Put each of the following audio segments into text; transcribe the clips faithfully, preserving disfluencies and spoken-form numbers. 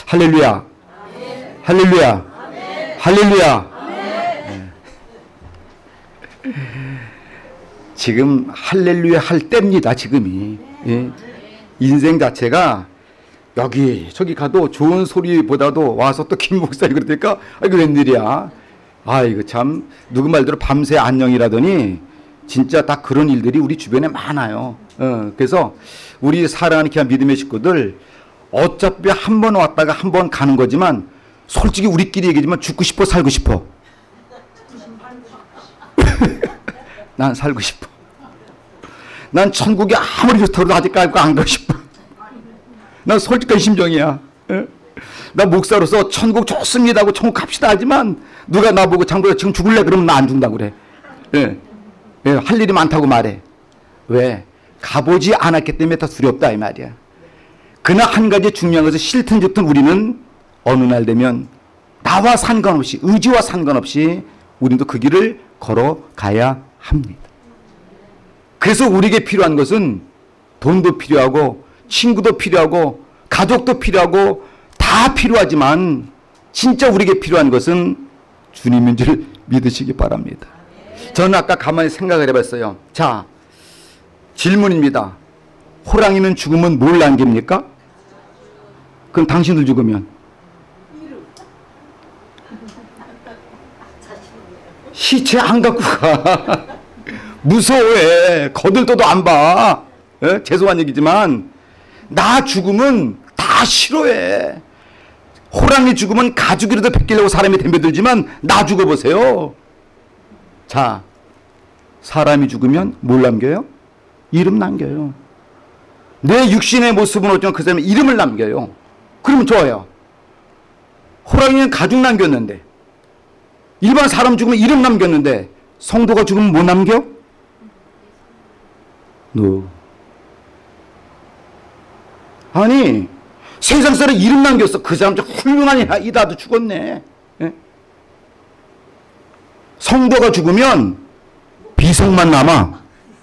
할렐루야. 아멘. 할렐루야. 아멘. 할렐루야. 아멘. 네. 지금 할렐루야 할 때입니다. 지금이. 예. 인생 자체가 여기 저기 가도 좋은 소리보다도 와서 또 김 목사님 그러니까 아 이거 웬일이야. 아 이거 참 누구 말대로 밤새 안녕이라더니 진짜 딱 그런 일들이 우리 주변에 많아요. 어, 그래서 우리 사랑하는 귀한 믿음의 식구들 어차피 한 번 왔다가 한 번 가는 거지만 솔직히 우리끼리 얘기지만 죽고 싶어 살고 싶어. 난 살고 싶어. 난 천국이 아무리 좋다고 아직까지 안 가고 싶어. 난 솔직한 심정이야. 에? 나 목사로서 천국 좋습니다 하고 천국 갑시다 하지만 누가 나보고 장로야 지금 죽을래 그러면 나 안 죽는다고 그래. 예. 예, 할 일이 많다고 말해. 왜? 가보지 않았기 때문에 더 두렵다 이 말이야. 그러나 한 가지 중요한 것은 싫든 좋든 우리는 어느 날 되면 나와 상관없이 의지와 상관없이 우리도 그 길을 걸어가야 합니다. 그래서 우리에게 필요한 것은 돈도 필요하고 친구도 필요하고 가족도 필요하고 다 필요하지만 진짜 우리에게 필요한 것은 주님인 줄 믿으시기 바랍니다. 저는 아까 가만히 생각을 해봤어요. 자, 질문입니다. 호랑이는 죽으면 뭘 남깁니까? 그럼 당신들 죽으면 시체 안 갖고 가. 무서워해. 거들떠도 안 봐. 에? 죄송한 얘기지만 나 죽으면 다 싫어해. 호랑이 죽으면 가죽이라도 벗기려고 사람이 덤벼들지만 나 죽어보세요. 자, 사람이 죽으면 뭘 남겨요? 이름 남겨요. 내 육신의 모습은 어쩌면 그 사람의 이름을 남겨요. 그러면 좋아요. 호랑이는 가죽 남겼는데 일반 사람 죽으면 이름 남겼는데 성도가 죽으면 뭐 남겨? 너. 아니 세상 사람 이름 남겼어. 그 사람 좀 훌륭한 이다도 죽었네. 예? 성도가 죽으면 비석만 남아.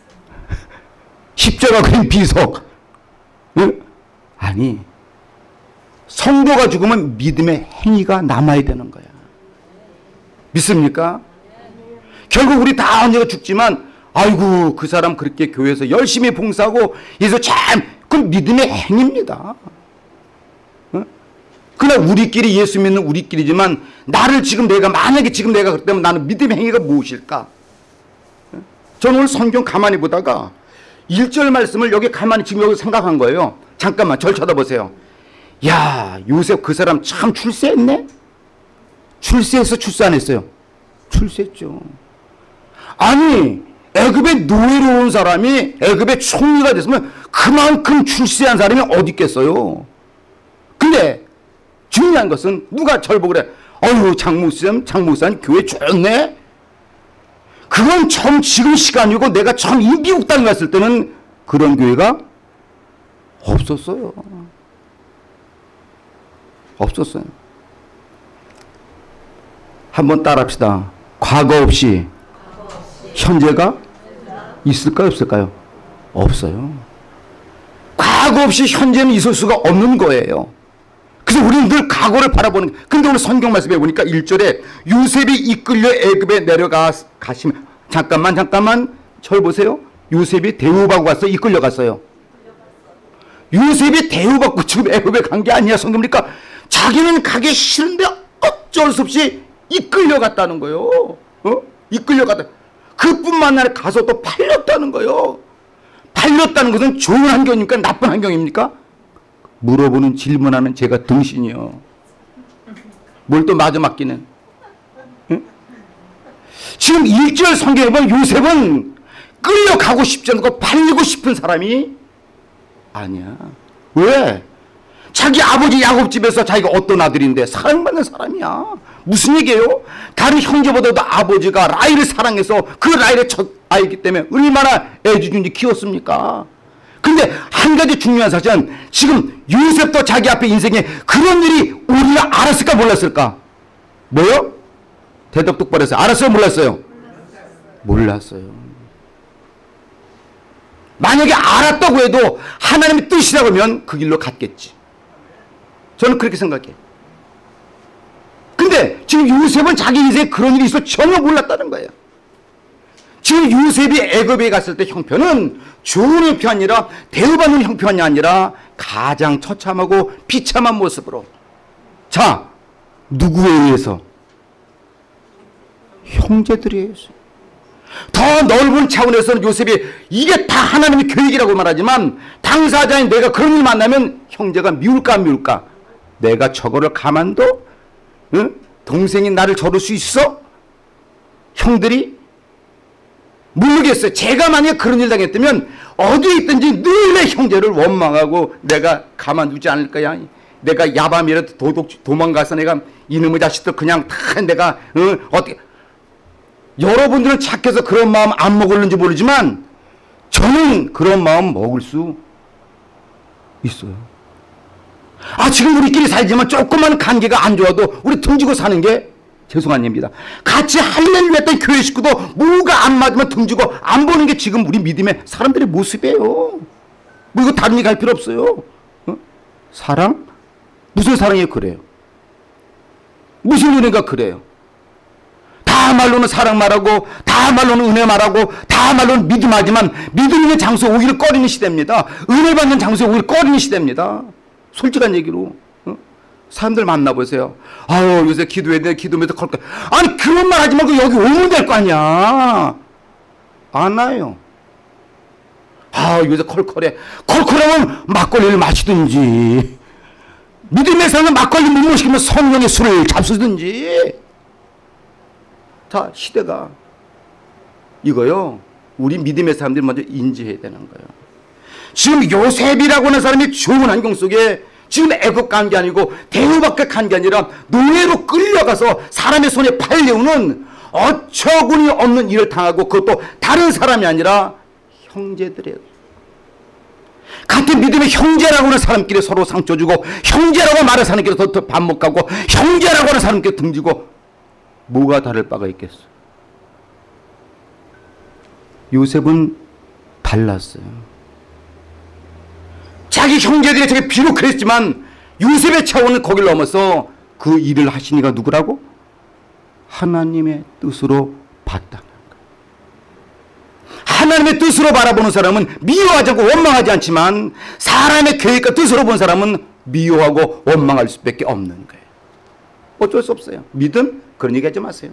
십자가 그린 비석. 예? 아니 성도가 죽으면 믿음의 행위가 남아야 되는 거야. 믿습니까? 결국 우리 다 언제가 죽지만 아이고 그 사람 그렇게 교회에서 열심히 봉사하고 그래서 참 그건 믿음의 행위입니다. 어? 그러나 우리끼리 예수 믿는 우리끼리지만 나를 지금 내가 만약에 지금 내가 그렇다면 나는 믿음의 행위가 무엇일까? 어? 저는 오늘 성경 가만히 보다가 일 절 말씀을 여기 가만히 지금 여기 생각한 거예요. 잠깐만 절 쳐다보세요. 야 요셉 그 사람 참 출세했네? 출세해서 출세 안 했어요? 출세했죠. 아니 애굽에 노예로 온 사람이 애굽의 총리가 됐으면 그만큼 출세한 사람이 어디 있겠어요. 근데 중요한 것은 누가 절 보고 그래 어휴 장목사님 장목사님 교회 좋네. 그건 처음 지금 시간이고 내가 처음 이 미국 땅에 갔을 때는 그런 교회가 없었어요. 없었어요. 한번 따라합시다. 과거 없이 현재가 있을까요? 없을까요? 없어요. 과거 없이 현재는 있을 수가 없는 거예요. 그래서 우리는 늘 과거를 바라보는 거예요. 근데 오늘 성경 말씀에 보니까 일 절에 요셉이 이끌려 애굽에 내려가 가시면 잠깐만 잠깐만 절 보세요. 요셉이 대우받고 갔어요? 이끌려 갔어요? 요셉이 대우받고 지금 애굽에 간 게 아니야. 성경입니까? 자기는 가기 싫은데 어쩔 수 없이 이끌려 갔다는 거예요. 어? 이끌려 갔다. 그뿐만 아니라 가서 또 팔렸다는 거예요. 팔렸다는 것은 좋은 환경입니까? 나쁜 환경입니까? 물어보는 질문하는 제가 등신이요. 뭘 또 마저 맡기는. 응? 지금 일 절 성경에 보면 요셉은 끌려가고 싶지 않고 팔리고 싶은 사람이 아니야. 왜? 자기 아버지 야곱 집에서 자기가 어떤 아들인데 사랑받는 사람이야. 무슨 얘기예요? 다른 형제보다도 아버지가 라헬을 사랑해서 그 라헬의 첫 아이기 때문에 얼마나 애지중지 키웠습니까? 근데 한 가지 중요한 사실은 지금 요셉도 자기 앞에 인생에 그런 일이 우리가 알았을까 몰랐을까? 뭐요? 대답 똑바로 했어요. 알았어요? 몰랐어요? 몰랐어요. 만약에 알았다고 해도 하나님의 뜻이라고 하면 그 길로 갔겠지. 저는 그렇게 생각해요. 근데 지금 요셉은 자기 인생에 그런 일이 있어 전혀 몰랐다는 거예요. 지금 요셉이 애굽에 갔을 때 형편은 좋은 형편이 아니라 대우받는 형편이 아니라 가장 처참하고 비참한 모습으로. 자, 누구에 의해서? 형제들에 의해서. 더 넓은 차원에서는 요셉이 이게 다 하나님의 계획이라고 말하지만 당사자인 내가 그런 일 만나면 형제가 미울까 안 미울까? 내가 저거를 가만둬? 응? 동생이 나를 저럴 수 있어? 형들이? 모르겠어요. 제가 만약에 그런 일 당했다면 어디에 있든지 늘 내 형제를 원망하고 내가 가만두지 않을 거야. 내가 야밤이라도 도둑, 도망가서 내가 이놈의 자식들 그냥 다 내가 어, 어떻게. 여러분들은 착해서 그런 마음 안 먹을는지 모르지만 저는 그런 마음 먹을 수 있어요. 아, 지금 우리끼리 살지만 조그만 관계가 안 좋아도 우리 등지고 사는 게 죄송한 얘기입니다. 같이 할렐루야 했던 교회 식구도 뭐가 안 맞으면 등지고 안 보는 게 지금 우리 믿음의 사람들의 모습이에요. 뭐 이거 다른 얘기 할 필요 없어요. 어? 사랑? 무슨 사랑이에요? 그래요. 무슨 은혜가 그래요. 다 말로는 사랑 말하고 다 말로는 은혜 말하고 다 말로는 믿음 하지만 믿음 있는 장소에 오히려 꺼리는 시대입니다. 은혜 받는 장소에 오히려 꺼리는 시대입니다. 솔직한 얘기로. 어? 사람들 만나보세요. 아유, 요새 기도해야 돼, 기도해야 돼, 컬컬. 아니, 그런 말 하지 말고 여기 오면 될 거 아니야. 안 와요. 아, 요새 컬컬해. 컬컬하면 막걸리를 마시든지, 믿음의 사람은 막걸리 못 마시면 성령의 술을 잡수든지. 자, 시대가 이거요. 우리 믿음의 사람들이 먼저 인지해야 되는 거예요. 지금 요셉이라고 하는 사람이 좋은 환경 속에 지금 애국 간 게 아니고 대우받게 간 게 아니라 노예로 끌려가서 사람의 손에 팔려오는 어처구니 없는 일을 당하고 그것도 다른 사람이 아니라 형제들이에요. 같은 믿음의 형제라고 하는 사람끼리 서로 상처 주고 형제라고 말하는 사람끼리 더 밥 먹고 형제라고 하는 사람끼리 등지고 뭐가 다를 바가 있겠어. 요셉은 달랐어요. 자기 형제들이 저게 비록 그랬지만 요셉의 차원은 거기를 넘어서 그 일을 하신 이가 누구라고? 하나님의 뜻으로 봤다는 거예요. 하나님의 뜻으로 바라보는 사람은 미워하지 않고 원망하지 않지만 사람의 계획과 뜻으로 본 사람은 미워하고 원망할 수밖에 없는 거예요. 어쩔 수 없어요. 믿음? 그런 얘기 하지 마세요.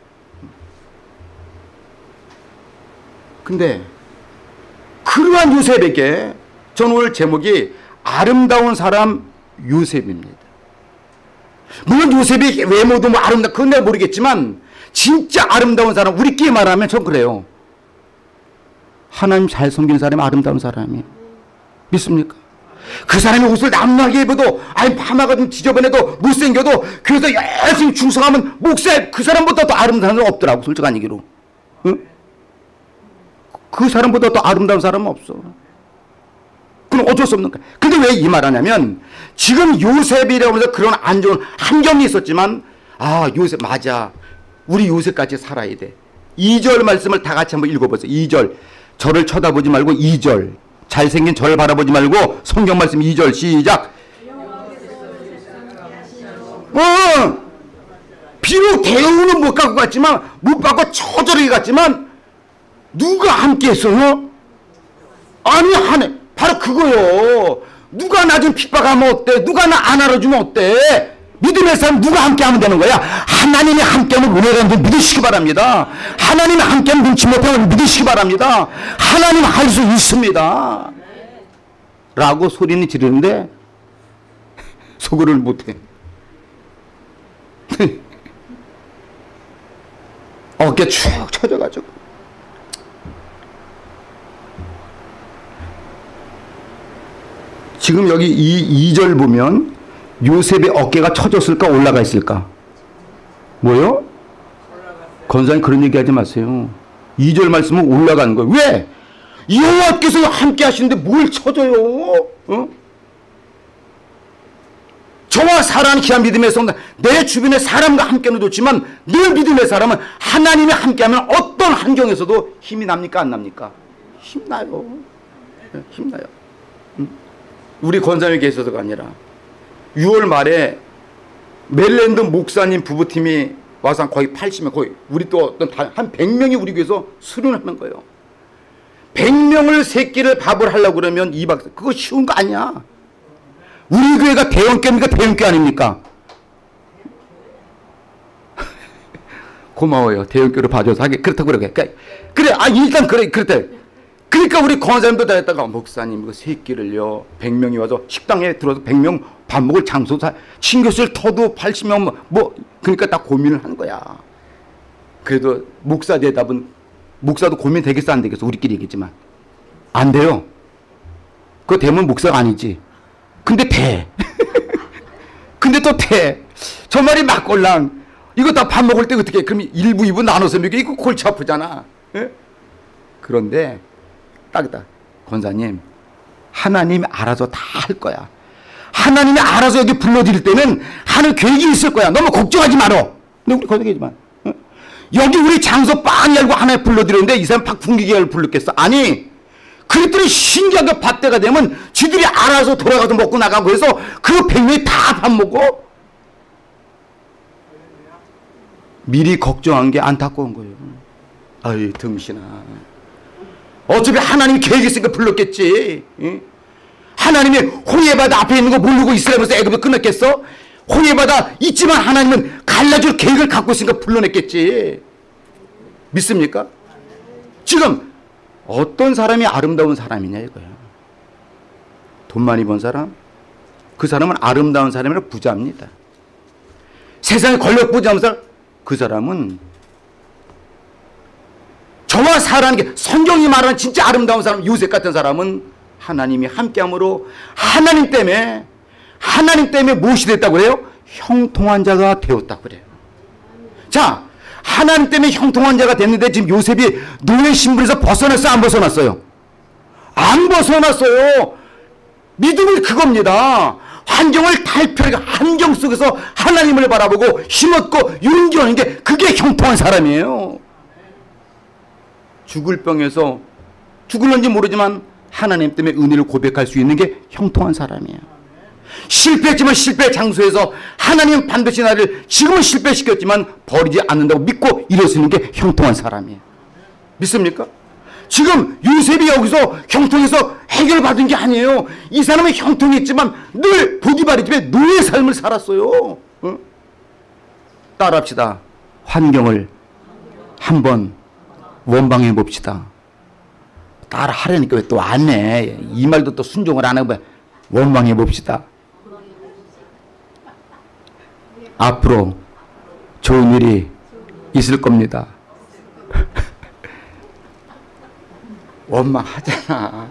근데 그러한 요셉에게 저는 오늘 제목이 아름다운 사람 요셉입니다. 물론 요셉이 외모도 뭐 아름다 그건 내가 모르겠지만 진짜 아름다운 사람 우리끼리 말하면 전 그래요. 하나님 잘 섬기는 사람이 아름다운 사람이에요. 믿습니까? 그 사람이 옷을 남나게 입어도 아니 파마가 좀 지저분해도 못생겨도 그래서 열심히 충성하면 목사님 그 사람보다 더 아름다운 사람은 없더라고. 솔직한 얘기로. 응? 그 사람보다 더 아름다운 사람은 없어. 그럼 어쩔 수 없는 거야. 근데 왜 이 말 하냐면 지금 요셉이라고 해서 그런 안 좋은 환경이 있었지만 아 요셉 맞아. 우리 요셉같이 살아야 돼. 이 절 말씀을 다 같이 한번 읽어보세요. 이 절 저를 쳐다보지 말고 이 절 잘생긴 저를 바라보지 말고 성경 말씀 이 절 시작. 어, 비록 대우는 못 갖고 갔지만 못 받고 처절하게 갔지만 누가 함께 했어요? 아니 하네. 바로 그거요. 누가 나 좀 핍박하면 어때? 누가 나 안 알아주면 어때? 믿음의 사람 누가 함께하면 되는 거야? 하나님이 함께하면 은혜가 있는 믿으시기 바랍니다. 하나님이 함께하면 눈치 못하면 믿으시기 바랍니다. 하나님 할 수 있습니다. 라고 소리는 지르는데 속어를 못해. 어깨 축 처져가지고 지금 여기 이 이 절 보면 요셉의 어깨가 처졌을까 올라가 있을까? 뭐요? 권사님 그런 얘기 하지 마세요. 이 절 말씀은 올라가는 거예요. 왜? 여호와께서 함께 하시는데 뭘 처져요? 어? 저와 사랑하는 귀한 믿음의 성도 내 주변에 사람과 함께는 좋지만 늘 믿음의 사람은 하나님이 함께하면 어떤 환경에서도 힘이 납니까 안 납니까? 힘나요. 힘나요. 우리 권사님이 계셔서가 아니라 유월 말에 멜랜드 목사님 부부팀이 와서 거의 팔십 명, 거의 우리 또 어떤 한 백 명이 우리 교회에서 수련하는 거예요. 백 명을 세 끼를 밥을 하려고 그러면 이 박사, 그거 쉬운 거 아니야. 우리 교회가 대형교회입니까? 대형교회 아닙니까? 고마워요. 대형교회로 봐줘서 하게. 그렇다고 그러게. 그래, 아, 일단 그래, 그렇대. 그러니까 우리 권사님도 다 했다가, 목사님, 이거 세 끼를요, 백 명이 와서 식당에 들어서 백 명 밥 먹을 장소, 친교실 터도 팔십 명, 뭐, 그러니까 다 고민을 한 거야. 그래도 목사 대답은, 목사도 고민 되겠어, 안 되겠어? 우리끼리 얘기했지만. 안 돼요. 그거 되면 목사가 아니지. 근데 돼. 근데 또 돼. 저 말이 막걸랑. 이거 다 밥 먹을 때 어떻게 해? 그럼 일 부, 이 부 나눠서 먹여. 이거 골치 아프잖아. 예? 그런데 딱이다. 권사님, 하나님이 알아서 다 할 거야. 하나님이 알아서 여기 불러드릴 때는 하는 계획이 있을 거야. 너무 걱정하지 말어. 근데 우리 거기지만 어? 여기 우리 장소 빵 열고 하나님 불러드렸는데 이 사람 박풍기계를 불렀겠어? 아니, 그랬더니 신기하게 밥 때가 되면 지들이 알아서 돌아가서 먹고 나가고 해서 그 백 명이 다 밥 먹어. 미리 걱정한 게 안타까운 거예요. 아이, 등신아. 어차피 하나님 계획이 있으니까 불렀겠지. 응? 하나님이 홍해바다 앞에 있는 거 모르고 이스라엘에서 애굽에 끝났겠어? 홍해바다 있지만 하나님은 갈라줄 계획을 갖고 있으니까 불러냈겠지. 믿습니까? 지금 어떤 사람이 아름다운 사람이냐 이거야. 돈 많이 번 사람? 그 사람은 아름다운 사람이라 부자입니다. 세상에 권력 부자인 사람? 그 사람은 저와 사라는 게 성경이 말하는 진짜 아름다운 사람, 요셉 같은 사람은 하나님이 함께함으로 하나님 때문에 하나님 때문에 무엇이 됐다고 그래요? 형통한 자가 되었다고 그래요. 자, 하나님 때문에 형통한 자가 됐는데 지금 요셉이 노예 신분에서 벗어났어요? 안 벗어났어요? 안 벗어났어요. 믿음은 그겁니다. 환경을 탈피하게 환경 속에서 하나님을 바라보고 힘없고 용기하는 게 그게 형통한 사람이에요. 죽을 병에서 죽을는지 모르지만 하나님 때문에 은혜를 고백할 수 있는 게 형통한 사람이에요. 실패했지만 실패 장소에서 하나님은 반드시 나를 지금은 실패시켰지만 버리지 않는다고 믿고 일어서는 게 형통한 사람이에요. 믿습니까? 지금 요셉이 여기서 형통해서 해결받은 게 아니에요. 이 사람은 형통했지만 늘 보디바리 집에 노예 삶을 살았어요. 어? 따라합시다. 환경을 한번 원방해 봅시다. 따라 하려니까 왜 또 안 해? 이 말도 또 순종을 안 하고 원방해 봅시다. 앞으로 좋은 일이 있을 겁니다. 원망하잖아.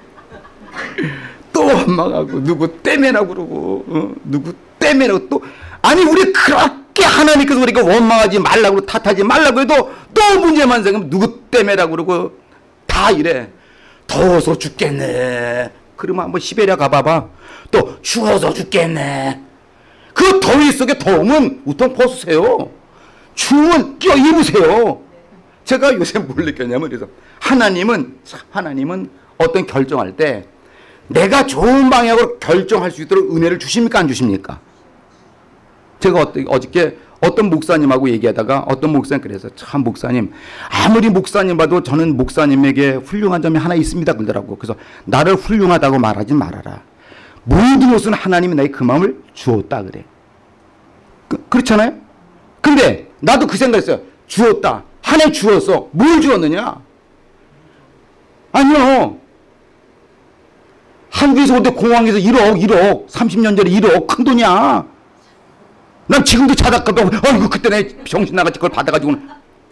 또 원망하고 누구 때문에라고 그러고 어? 누구 때문에라고 또 아니 우리 그렇게 하나님께서 우리가 원망하지 말라고 탓하지 말라고 해도 또 문제만 생기면 누구 때문에라고 그러고 다 이래. 더워서 죽겠네. 그러면 한번 시베리아 가봐봐. 또 추워서 죽겠네. 그 더위 속에 더우면 우통 벗으세요. 추우면 끼어 입으세요. 제가 요새 뭘 느꼈냐면 그래서 하나님은 하나님은 어떤 결정할 때 내가 좋은 방향으로 결정할 수 있도록 은혜를 주십니까 안 주십니까? 제가 어떠, 어저께 어떤 목사님하고 얘기하다가 어떤 목사님 그래서 참 목사님 아무리 목사님 봐도 저는 목사님에게 훌륭한 점이 하나 있습니다 그러더라고. 그래서 나를 훌륭하다고 말하지 말아라. 모든 것은 하나님이 나에게 그 마음을 주었다 그래. 그, 그렇잖아요? 근데 나도 그 생각했어요. 주었다. 하나님 주었어. 뭘 주었느냐? 아니요. 한국에서 근데 공항에서 일억, 일억, 삼십 년 전에 일억 큰 돈이야. 난 지금도 자다가도 어이구 그때 내 정신 나갔지 그걸 받아가지고는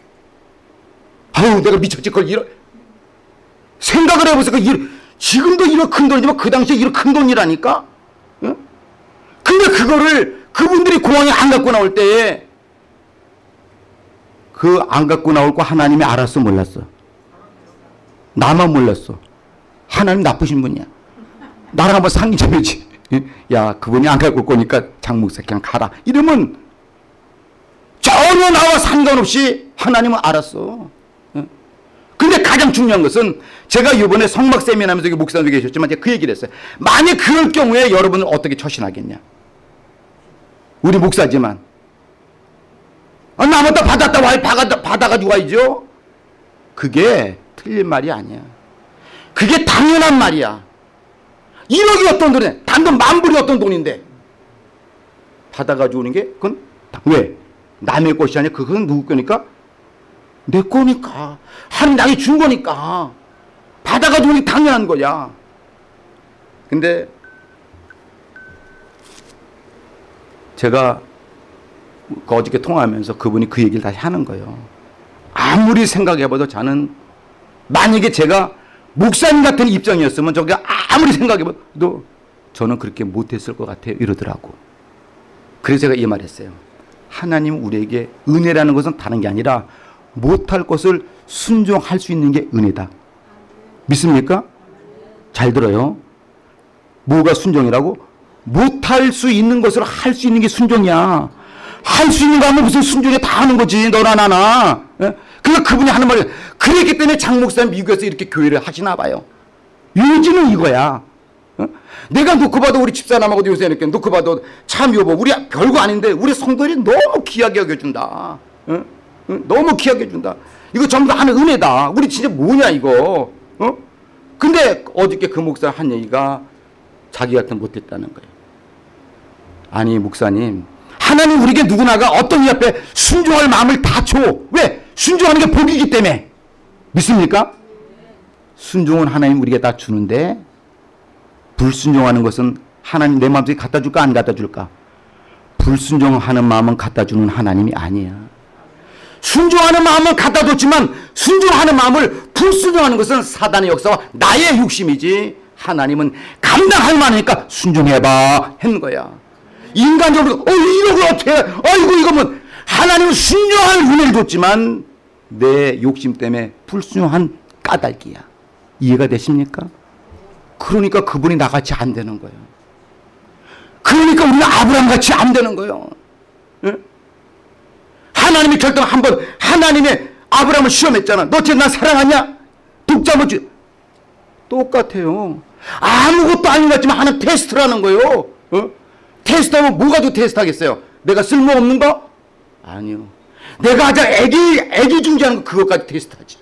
아유 내가 미쳤지 그걸 이러 생각을 해보세요. 그 일, 지금도 이런 큰 돈이지만 그 당시에 이런 큰 돈이라니까. 응? 근데 그거를 그분들이 공항에 안 갖고 나올 때에 그 안 갖고 나올 거 하나님이 알았어 몰랐어? 나만 몰랐어. 하나님 나쁘신 분이야. 나랑 한번 상의 좀 해지. 야 그분이 안 갖고 올 거니까 장 목사 그냥 가라. 이러면 전혀 나와 상관없이 하나님은 알았어. 근데 가장 중요한 것은 제가 이번에 성막 세미나하면서 목사님도 계셨지만 제가 그 얘기를 했어요. 만약 그럴 경우에 여러분은 어떻게 처신하겠냐. 우리 목사지만. 아, 나부터 받았다 와, 받아, 받아가지고 와야죠. 그게 틀린 말이 아니야. 그게 당연한 말이야. 일억이 어떤 돈이야? 단돈 만불이 어떤 돈인데. 받아가지고 오는 게, 그건, 왜? 남의 것이 아니라 그건 누구 거니까? 내 거니까. 하나님 나에게 준 거니까. 받아가지고 오는 게 당연한 거야. 근데, 제가 그 어저께 통화하면서 그분이 그 얘기를 다시 하는 거예요. 아무리 생각해봐도 저는 만약에 제가 목사님 같은 입장이었으면 저게 아무리 생각해봐도 저는 그렇게 못했을 것 같아요. 이러더라고. 그래서 제가 이 말했어요. 하나님 우리에게 은혜라는 것은 다른 게 아니라 못할 것을 순종할 수 있는 게 은혜다. 믿습니까? 잘 들어요. 뭐가 순종이라고? 못할 수 있는 것을 할 수 있는 게 순종이야. 할 수 있는 거 하면 무슨 순종에 다 하는 거지. 너나 나나. 예? 그러니까 그분이 하는 말이 그랬기 때문에 장 목사님 미국에서 이렇게 교회를 하시나 봐요. 요즘은 이거야. 어? 내가 놓고 봐도 우리 집사람하고도 요새 이렇게 놓고 봐도 참 여보 우리 별거 아닌데 우리 성도들이 너무 귀하게 여겨준다. 어? 어? 너무 귀하게 준다. 이거 전부 다 하는 은혜다. 우리 진짜 뭐냐 이거. 어? 근데 어저께 그 목사 한 얘기가 자기 같은 못했다는 거예요. 아니 목사님 하나님 우리에게 누구나가 어떤 이 앞에 순종할 마음을 다 줘. 왜? 순종하는 게 복이기 때문에. 믿습니까? 순종은 하나님 우리에게 다 주는데 불순종하는 것은 하나님 내 마음속에 갖다 줄까 안 갖다 줄까? 불순종하는 마음은 갖다 주는 하나님이 아니야. 순종하는 마음은 갖다 줬지만 순종하는 마음을 불순종하는 것은 사단의 역사와 나의 욕심이지 하나님은 감당할 만하니까 순종해봐 했는 거야. 인간적으로 어 이러고 어떻게 아이고 이거 뭐 하나님은 순종할 은혜를 줬지만 내 욕심 때문에 불순종한 까닭이야. 이해가 되십니까? 그러니까 그분이 나같이 안 되는 거예요. 그러니까 우리가 아브라함같이 안 되는 거예요. 예? 하나님이 결정 한번 하나님의 아브라함을 시험했잖아. 너 지금 나 사랑하냐? 독자 뭐지? 똑같아요. 아무것도 아닌 것 같지만 하나님 테스트라는 거예요. 어? 테스트하면 뭐가 더 테스트하겠어요? 내가 쓸모없는 거? 아니요. 내가 가장 애기, 애기 중지하는 거 그것까지 테스트하지.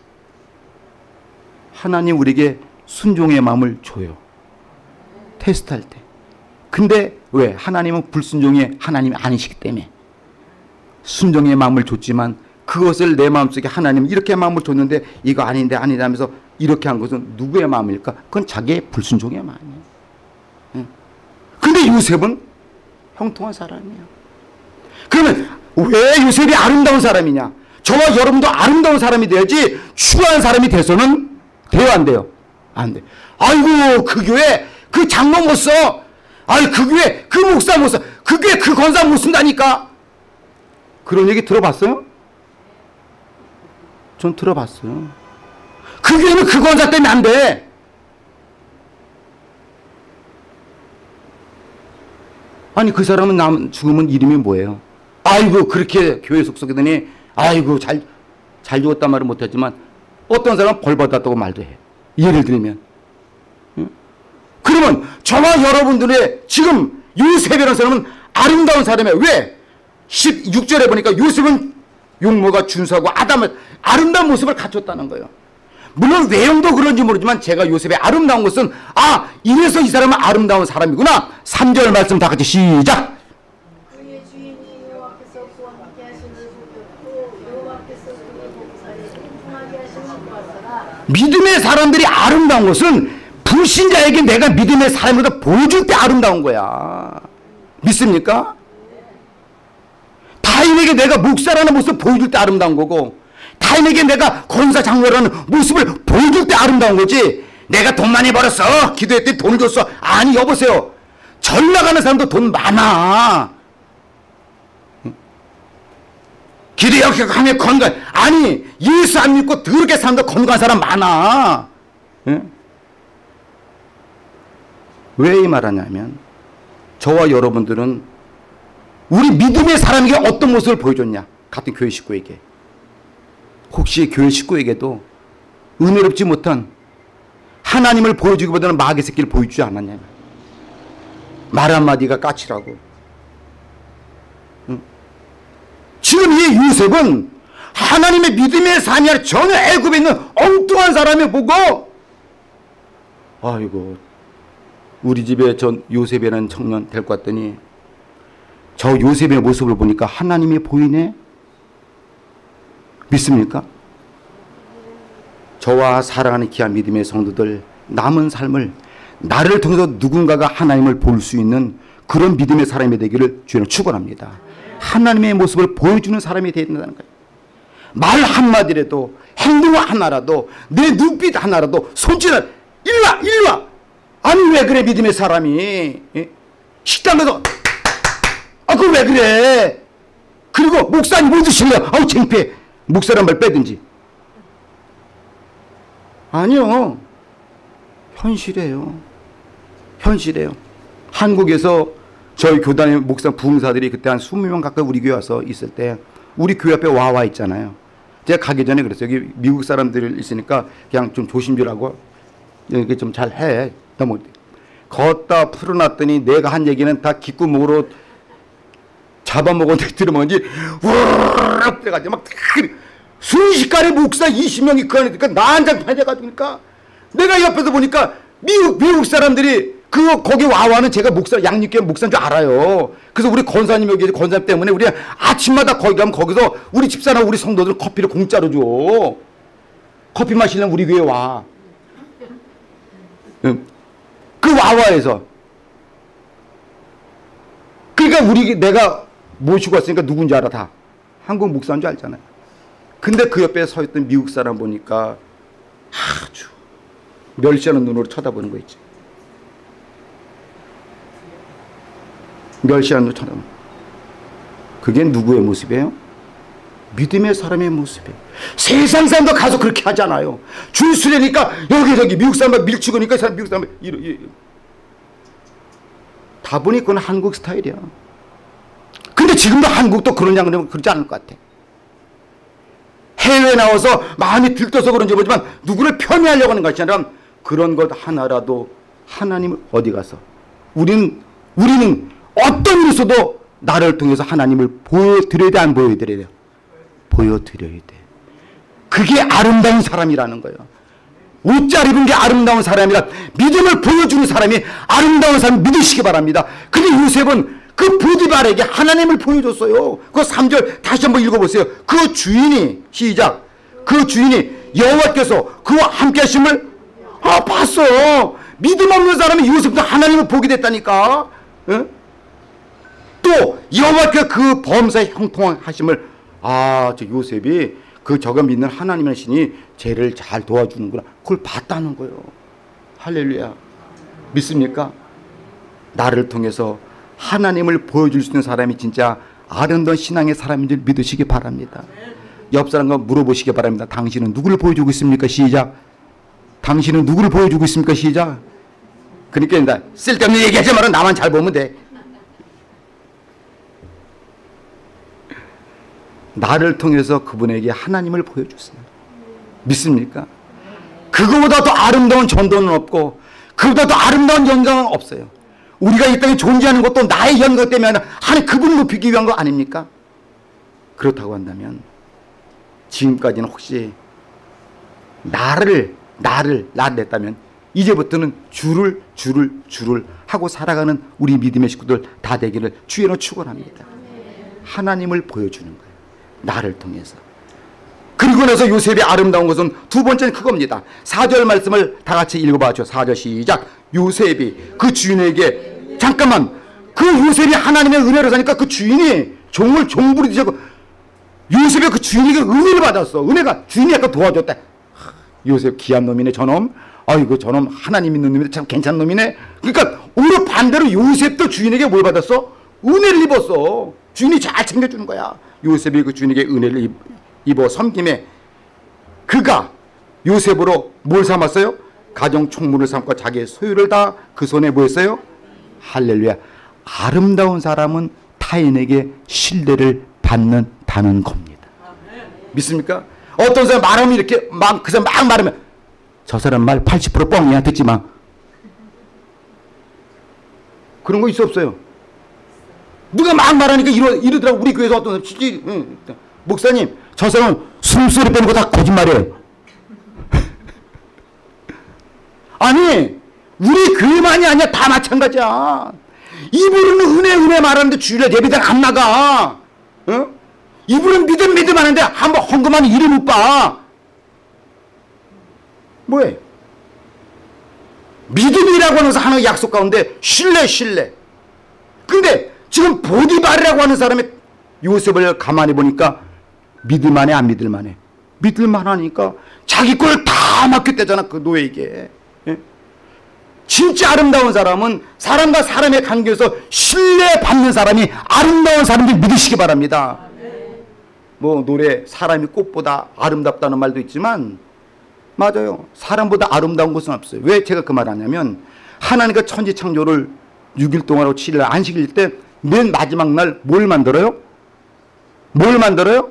하나님 우리에게 순종의 마음을 줘요. 테스트할 때. 근데 왜? 하나님은 불순종의 하나님이 아니시기 때문에. 순종의 마음을 줬지만 그것을 내 마음속에 하나님 이렇게 마음을 줬는데 이거 아닌데 아니다 하면서 이렇게 한 것은 누구의 마음일까? 그건 자기의 불순종의 마음이에요. 응. 근데 요셉은 형통한 사람이야. 그러면 왜 요셉이 아름다운 사람이냐? 저와 여러분도 아름다운 사람이 돼야지 추한 사람이 돼서는 돼요 안 돼요? 안 돼. 아이고 그 교회 그 장로 못 써. 아이 그 교회 그 목사 못 써. 그 교회 그 권사 못 쓴다니까. 그런 얘기 들어봤어요? 전 들어봤어요. 그 교회는 그 권사 때문에 안 돼. 아니 그 사람은 남 죽으면 이름이 뭐예요? 아이고 그렇게 교회 속속이더니 아이고 잘, 잘 죽었단 말은 못했지만 어떤 사람은 벌 받았다고 말도 해. 예를 들면. 응? 그러면 저와 여러분들의 지금 요셉이라는 사람은 아름다운 사람이에요. 왜? 십육 절에 보니까 요셉은 용모가 준수하고 아담을 아름다운 모습을 갖췄다는 거예요. 물론 외형도 그런지 모르지만 제가 요셉의 아름다운 것은 아 이래서 이 사람은 아름다운 사람이구나. 삼 절 말씀 다 같이 시작. 그의 주인이 여호와께서 그와 함께 하시는 소리였고 여호와께서 그의 봉사에 풍성하게 하시는 것이라. 믿음의 사람들이 아름다운 것은 불신자에게 내가 믿음의 사람으로 보여줄 때 아름다운 거야. 믿습니까? 타인에게 내가 목사라는 모습을 보여줄 때 아름다운 거고 타인에게 내가 권사 장로라는 모습을 보여줄 때 아름다운 거지. 내가 돈 많이 벌었어. 기도했더니 돈을 줬어. 아니 여보세요. 절 나가는 사람도 돈 많아. 기도 이렇게 하면 건강. 아니 예수 안 믿고 더럽게 사람도 건강한 사람 많아. 왜 이 말하냐면 저와 여러분들은 우리 믿음의 사람에게 어떤 모습을 보여줬냐. 같은 교회 식구에게. 혹시 교회 식구에게도 은혜롭지 못한 하나님을 보여주기보다는 마귀 새끼를 보여주지 않았냐. 말 한마디가 까칠하고 지금 이 요셉은 하나님의 믿음의 삶이 아니라 전혀 애굽에 있는 엉뚱한 사람이 보고, 아이고 우리 집에 전 요셉이라는 청년 데리고 왔더니 저 요셉의 모습을 보니까 하나님이 보이네. 믿습니까? 저와 사랑하는 귀한 믿음의 성도들, 남은 삶을 나를 통해서 누군가가 하나님을 볼 수 있는 그런 믿음의 사람이 되기를 주님 축원합니다. 하나님의 모습을 보여주는 사람이 되어야 된다는 거예요. 말 한마디라도, 행동 하나라도, 내 눈빛 하나라도, 손짓을 일로와 일로와. 아니 왜 그래 믿음의 사람이. 예? 식당 가서 아 그거 왜 그래. 그리고 목사님 뭐 드실래요? 아우 창피해. 목사란 말 빼든지. 아니요. 현실이에요. 현실이에요. 한국에서 저희 교단의 목사 부흥사들이 그때 한 이십 명 가까이 우리 교회 와서 있을 때 우리 교회 앞에 와와 있잖아요. 제가 가기 전에 그랬어요. 여기 미국 사람들 있으니까 그냥 좀 조심주라고 이렇게 좀 잘 해. 너무 걷다 풀어놨더니 내가 한 얘기는 다 귓구멍으로 잡아먹었는데 들어먹은지 우르르 돼가지고 막 순식간에 목사 이십 명이 그 안에 있으니까 난장판해가지고 그러니까 내가 옆에서 보니까 미국 미국 사람들이 그 거기 와와는 제가 목사 양육교회 목사인 줄 알아요. 그래서 우리 권사님 여기 권사님 때문에 우리 아침마다 거기 가면 거기서 우리 집사람 우리 성도들 커피를 공짜로 줘. 커피 마시려면 우리 교회 와. 그 와와에서 그러니까 우리 내가 모시고 왔으니까 누군지 알아. 다 한국 목사인 줄 알잖아요. 근데 그 옆에 서 있던 미국 사람 보니까 아주 멸시하는 눈으로 쳐다보는 거 있지. 멸시하는 눈으로 쳐다보는. 그게 누구의 모습이에요? 믿음의 사람의 모습이에요. 세상 사람도 가서 그렇게 하잖아요. 줄 서려니까 여기저기 미국 사람 밀치고 니까 미국 사람 이러, 이러. 다 보니 그건 한국 스타일이야. 근데 지금도 한국도 그러냐 그러면 그러지 않을 것 같아. 해외에 나와서 마음이 들떠서 그런지 모르지만 누구를 편애하려고 하는 것이 아니라 그런 것 하나라도 하나님을 어디 가서 우리는 우리는 어떤 일에서도 나를 통해서 하나님을 보여드려야 돼, 안 보여드려야 돼요? 보여드려야 돼. 그게 아름다운 사람이라는 거예요. 옷 잘 입은 게 아름다운 사람이라 믿음을 보여주는 사람이 아름다운 사람 믿으시기 바랍니다. 근데 요셉은 그 보디발에게 하나님을 보여줬어요. 그 삼 절 다시 한번 읽어보세요. 그 주인이 시작. 그 주인이 여호와께서 그와 함께 하심을 아 봤어. 믿음 없는 사람이 요셉도 하나님을 보게 됐다니까. 어? 또 여호와께서 그 범사에 형통하심을 아 저 요셉이 그 저가 믿는 하나님의 신이 죄를 잘 도와주는구나. 그걸 봤다는 거예요. 할렐루야. 믿습니까? 나를 통해서 하나님을 보여줄 수 있는 사람이 진짜 아름다운 신앙의 사람인 줄 믿으시기 바랍니다. 옆 사람과 물어보시기 바랍니다. 당신은 누구를 보여주고 있습니까? 시작. 당신은 누구를 보여주고 있습니까? 시작. 그러니까 쓸데없는 얘기하지 말아. 나만 잘 보면 돼. 나를 통해서 그분에게 하나님을 보여줬습니다. 믿습니까? 그거보다 더 아름다운 전도는 없고 그보다 더 아름다운 영광은 없어요. 우리가 이 땅에 존재하는 것도 나의 영광 때문에 아니라 하나님 그분을 높이기 위한 거 아닙니까? 그렇다고 한다면 지금까지는 혹시 나를 나를 나를 냈다면 이제부터는 주를 주를 주를 하고 살아가는 우리 믿음의 식구들 다 되기를 주의로 축원합니다. 하나님을 보여주는 거예요. 나를 통해서. 그리고 나서 요셉이 아름다운 것은 두 번째는 그겁니다. 사 절 말씀을 다 같이 읽어봐죠. 사 절 시작. 요셉이 그 주인에게 잠깐만 그 요셉이 하나님의 은혜를 사니까 그 주인이 종을 종부리듯이 요셉이 그 주인에게 은혜를 받았어. 은혜가 주인이 약간 도와줬다. 요셉 귀한 놈이네 저놈. 아이고 저놈 하나님 있는 놈인데 참 괜찮은 놈이네. 그러니까 오히려 반대로 요셉도 주인에게 뭘 받았어? 은혜를 입었어. 주인이 잘 챙겨주는 거야. 요셉이 그 주인에게 은혜를 입어 섬김에 그가 요셉으로 뭘 삼았어요? 가정 총무를 삼고 자기의 소유를 다 그 손에 뭐 했어요? 할렐루야. 아름다운 사람은 타인에게 신뢰를 받는다는 겁니다. 믿습니까? 어떤 사람 말하면 이렇게 막 그 사람 막 말하면 저 사람 말 팔십 퍼센트 뻥이야. 듣지 마. 그런 거 있어 없어요? 누가 막 말하니까 이러, 이러더라고. 우리 교회에서 어떤 사람, 응. 목사님, 저 사람은 숨소리 빼는 거 다 거짓말이에요. 아니, 우리 교회만이 아니야. 다 마찬가지야. 이분은 은혜, 은혜 말하는데 주일에 예배당 안 나가. 어? 이분은 믿음, 믿음 하는데 한번 헌금하는 일을 못 봐. 뭐해? 믿음이라고 하는 하나의 약속 가운데 신뢰, 신뢰. 근데 지금 보디발이라고 하는 사람의 요셉을 가만히 보니까 믿을만해, 안 믿을만해? 믿을만하니까 자기 걸 다 맡겼대잖아, 그 노예에게. 예? 진짜 아름다운 사람은 사람과 사람의 관계에서 신뢰받는 사람이 아름다운 사람들 믿으시기 바랍니다. 뭐 노래 사람이 꽃보다 아름답다는 말도 있지만 맞아요. 사람보다 아름다운 것은 없어요. 왜 제가 그 말을 하냐면 하나님과 천지창조를 육 일 동안 하고 칠 일 안식일 때 맨 마지막 날 뭘 만들어요? 뭘 만들어요?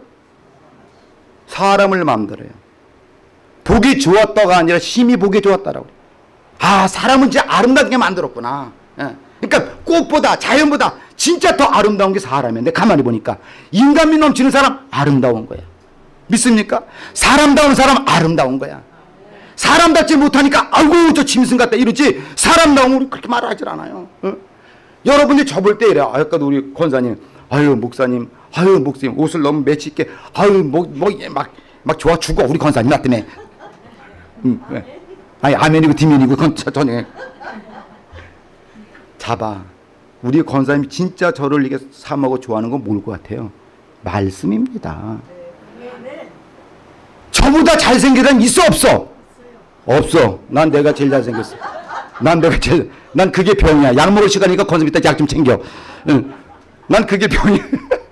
사람을 만들어요. 보기 좋았다가 아니라 심히 보기 좋았다라고. 아, 사람은 진짜 아름답게 만들었구나. 예. 그러니까 꽃보다 자연보다 진짜 더 아름다운 게 사람인데 가만히 보니까 인간미 넘치는 사람 아름다운 거야. 믿습니까? 사람다운 사람 아름다운 거야. 사람답지 못하니까 아이고 저 짐승 같다 이러지 사람다운 우리 그렇게 말하질 않아요. 어? 여러분이 접을 때 이래요. 아까도 우리 권사님 아유 목사님 아유 목사님 옷을 너무 매치 있게 아유 뭐뭐막 막 좋아 죽어 우리 권사님 나 때문에. 음, 왜? 아니 아멘이고 디멘이고 그건 전혀 잡아. 우리 권사님이 진짜 저를 이게 사모하고 좋아하는 건 뭘 것 같아요? 말씀입니다. 저보다 잘생긴 사람 있어 없어? 없어. 난 내가 제일 잘생겼어. 난 내가 제일 난 그게 병이야. 약 먹을 시간이니까 권사님 이따 약 좀 챙겨. 응. 난 그게 병이야.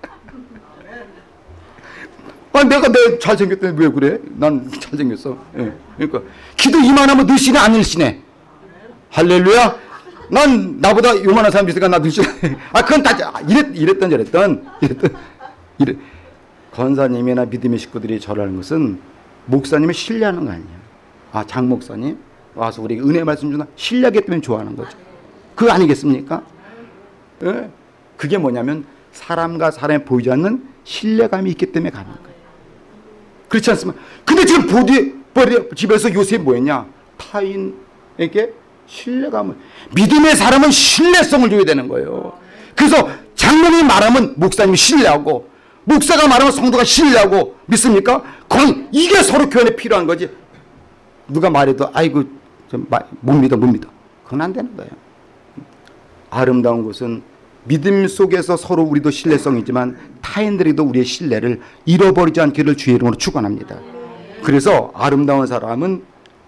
아 내가 내 잘생겼더니 왜 그래? 난 잘생겼어. 예. 그러니까 기도 이만하면 늘씬해 안 늘씬해? 할렐루야. 난 나보다 요만한 사람 있으니까 나 늘씬해. 아 그건 다 이랬 이랬던 저랬던 이랬던 이래. 권사님이나 믿음의 식구들이 저를 하는 것은 목사님을 신뢰하는 거 아니야. 아, 장 목사님 와서 우리에게 은혜 말씀 주나 신뢰하기 때문에 좋아하는 거죠. 그거 아니겠습니까? 예? 그게 뭐냐면 사람과 사람이 보이지 않는 신뢰감이 있기 때문에 가는 거예요. 그렇지 않습니까? 근데 지금 보디, 보디 집에서 요셉이 뭐였냐? 타인에게 신뢰감을 믿음의 사람은 신뢰성을 줘야 되는 거예요. 그래서 장로님이 말하면 목사님이 신뢰하고 목사가 말하면 성도가 신뢰하고 믿습니까? 그건 이게 서로 교환에 필요한 거지. 누가 말해도 아이고 못 믿어 못 믿어 그건 안 되는 거예요. 아름다운 것은 믿음 속에서 서로 우리도 신뢰성이지만 타인들에도 우리의 신뢰를 잃어버리지 않기를 주의 이름으로 축원합니다. 그래서 아름다운 사람은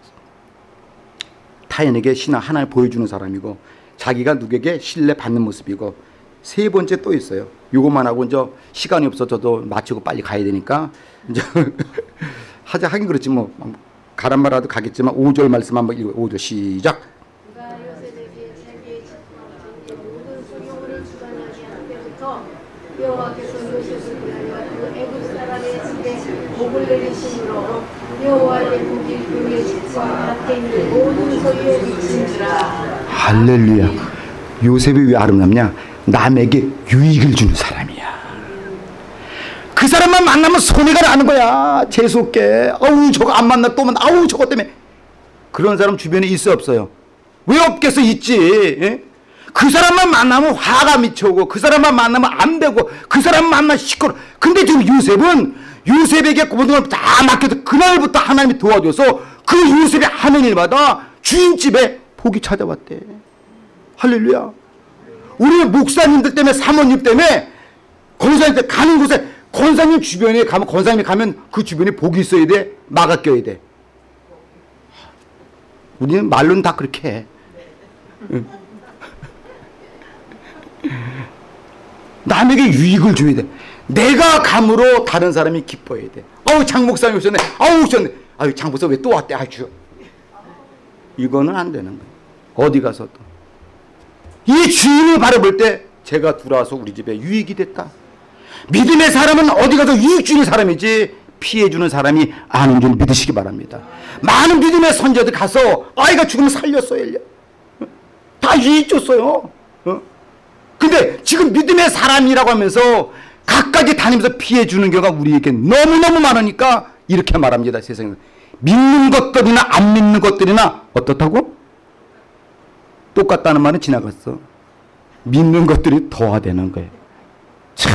타인에게 신앙 하나를 보여주는 사람이고 자기가 누구에게 신뢰받는 모습이고 세 번째 또 있어요. 요것만 하고 이제 시간이 없어 저도 마치고 빨리 가야 되니까 이제 하자 하긴 그렇지 뭐 가란 말라도 가겠지만 오 절 말씀 한번 읽어. 오 절 시작. 그가 요셉에게 자기의 책망 모든 소용을 주관하게 한 때부터 여호와께서 요셉을 위하여 그 애굽 사람의 집에 복을 내리심으로 여호와의 복이 그의 집과 밭에 있는 모든 소유에 미치니라. 할렐루야. 요셉이 왜 아름답냐? 남에게 유익을 주는 사람이야. 그 사람만 만나면 손해가 나는 거야. 재수없게. 아우 저거 안 만나 또 만나. 아우 저거 때문에. 그런 사람 주변에 있어 없어요? 왜 없겠어? 있지. 예? 그 사람만 만나면 화가 미쳐오고 그 사람만 만나면 안 되고 그 사람 만나면 시끄러. 근데 지금 요셉은 요셉에게 모든 걸 다 맡겨서 그날부터 하나님이 도와줘서 그 요셉이 하는 일마다 주인집에 복이 찾아왔대. 할렐루야. 우리 목사님들 때문에 사모님 때문에 권사님 때 가는 곳에 권사님 주변에 가면 권사님이 가면 그 주변에 복이 있어야 돼. 막아 껴야 돼. 우리는 말로는 다 그렇게 해. 응. 남에게 유익을 줘야 돼. 내가 감으로 다른 사람이 기뻐해야 돼. 어우 장 목사님 오셨네. 아우 오셨네. 아유 장 목사 왜 또 왔대. 아주 이거는 안 되는 거예요. 어디 가서도 이 주인을 바라볼 때 제가 들어와서 우리 집에 유익이 됐다. 믿음의 사람은 어디 가서 유익 주는 사람이지 피해 주는 사람이 아닌 줄 믿으시기 바랍니다. 많은 믿음의 선자들 가서 아이가 죽으면 살렸어요. 다 유익 줬어요. 어? 근데 지금 믿음의 사람이라고 하면서 각각이 다니면서 피해주는 경우가 우리에게 너무너무 많으니까 이렇게 말합니다. 세상에 믿는 것들이나 안 믿는 것들이나 어떻다고? 똑같다는 말은 지나갔어. 믿는 것들이 더하되는 거예요. 참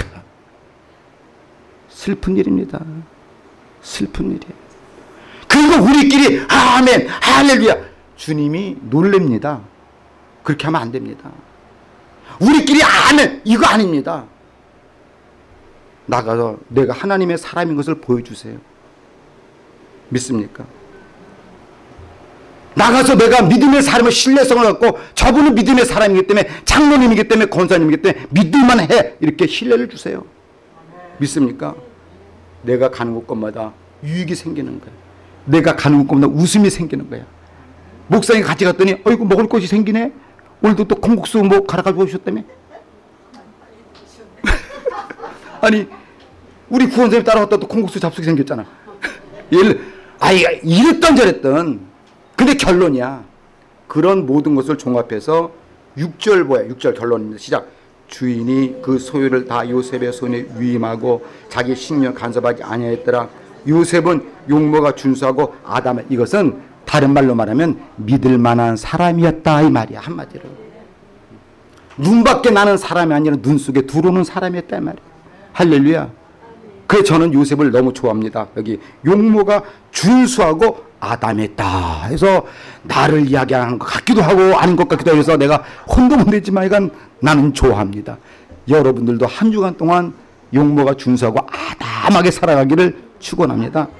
슬픈 일입니다. 슬픈 일이에요. 그리고 우리끼리 아멘 할렐루야 주님이 놀랍니다. 그렇게 하면 안 됩니다. 우리끼리 아멘 이거 아닙니다. 나가서 내가 하나님의 사람인 것을 보여주세요. 믿습니까? 나가서 내가 믿음의 사람의 신뢰성을 갖고 저분은 믿음의 사람이기 때문에 장로님이기 때문에 권사님이기 때문에 믿을만 해 이렇게 신뢰를 주세요. 믿습니까? 내가 가는 곳마다 유익이 생기는 거야. 내가 가는 곳마다 웃음이 생기는 거야. 목사님 같이 갔더니 어이구 먹을 것이 생기네. 오늘도 또 콩국수 뭐 갈아가지고 오셨다며. 아니 우리 구원사님 따라왔다 또 콩국수 잡수기 생겼잖아. 아이 이랬던 저랬던 근데 결론이야. 그런 모든 것을 종합해서 육 절 뭐야? 육 절 결론입니다. 시작. 주인이 그 소유를 다 요셉의 손에 위임하고 자기 식량 간섭하지 아니하였더라. 요셉은 용모가 준수하고 아담 이것은 다른 말로 말하면 믿을 만한 사람이었다 이 말이야. 한마디로 눈밖에 나는 사람이 아니라 눈 속에 들어오는 사람이었다 이 말이야. 할렐루야. 그래서 저는 요셉을 너무 좋아합니다. 여기 용모가 준수하고 아담했다 해서 나를 이야기하는 것 같기도 하고 아닌 것 같기도 해서 내가 혼도 못 내지만 이건 나는 좋아합니다. 여러분들도 한 주간 동안 용모가 준수하고 아담하게 살아가기를 축원합니다.